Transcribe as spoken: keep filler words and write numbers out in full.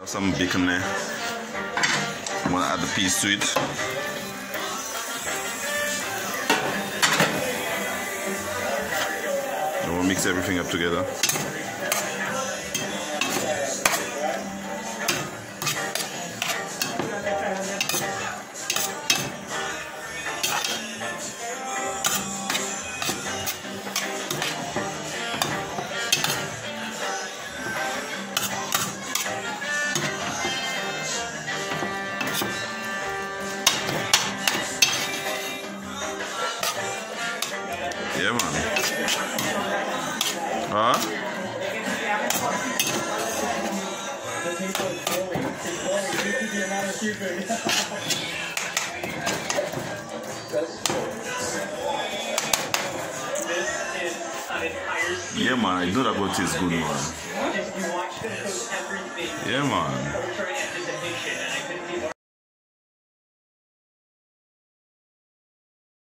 Some bacon there. I'm gonna add the peas to it. And we'll mix everything up together. Yeah, man. Huh? Yeah, man. I know that what is good, man. Yeah, man.